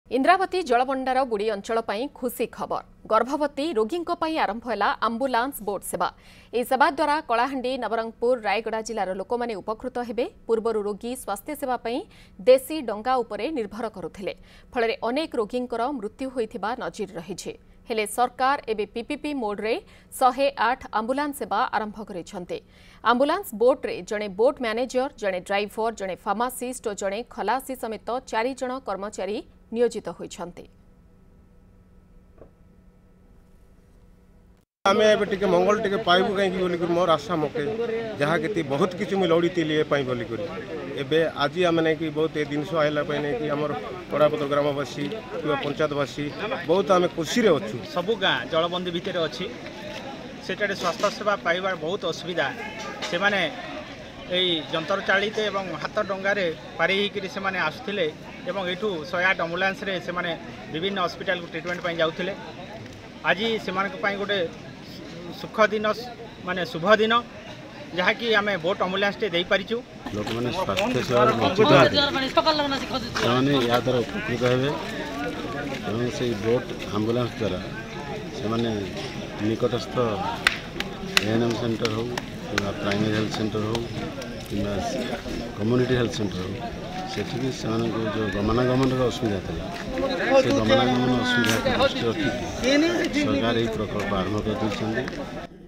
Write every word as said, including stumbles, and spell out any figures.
इंद्रावती जलभंडार बुड़ी अंचल खुशी खबर गर्भवती रोगी आरंभ है आंबुलांस बोट सेवा। यह सेवा द्वारा कलाहांडी नवरंगपुर रायगड़ा जिलार लोक मैंने उपकृत हेबे। पूर्वर रोगी स्वास्थ्य सेवा देशी डंगा उपरे निर्भर करुथिले, फल अनेक रोगींकर मृत्यु होइथिबा नजीर रही। हेले सरकार एबे पीपीपी मोड्रे शहे आठ आंबुलांस सेवा आरंभ करिसेंते। आंबुलांस बोट रे जड़े बोट मैनेजर, जड़े ड्राइवर, जड़े फार्मासिस्ट और जड़े खलासी समेत चारि जण कर्मचारी नियोजित होइछन्ते। आमे एबे टिके मंगल टिके पाइबु कहीं बोली कर मोर आशा मके जहा केती बहुत किछु मि लौड़ी तिली पाई बोली कर एबे आज आमे नै कि बहुत ए दिन सो आइला पय नै कि हमर पड़ापत्र ग्रामवासी कि पंचायतवासी बहुत आमे खुशी रे अछु। सबु गां जलबंदी भितर अछि, सेटाडे स्वास्थ्य सेवा पाइबार बहुत असुविधा। से माने एई जंतर चालित एवं हाथ डंगारे पारी हिकरी से माने आसुथिले एवं एठू शहे आठ एम्बुलेंस रे से माने विभिन्न हॉस्पिटल को ट्रीटमेंट पय जाउथिले। आज से गोटे सुख दिन माने शुभ दिन जहाँकि आम बोट एम्बुलेंस टे पारिचु। लोक मैंने स्वास्थ्य सेवा वंचित या द्वारा उपकृत हे से बोट एम्बुलेंस द्वारा से निकटस्थ एएनएम सेंटर हो कि प्राइमरी हेल्थ सेंटर हो कि कम्युनिटी हेल्थ सेंटर हो सेठी से जो गमनागमन असुविधा था से गमनागमन असुविधा दृष्टि रखिक सरकार यही प्रकल्प आरंभ कर।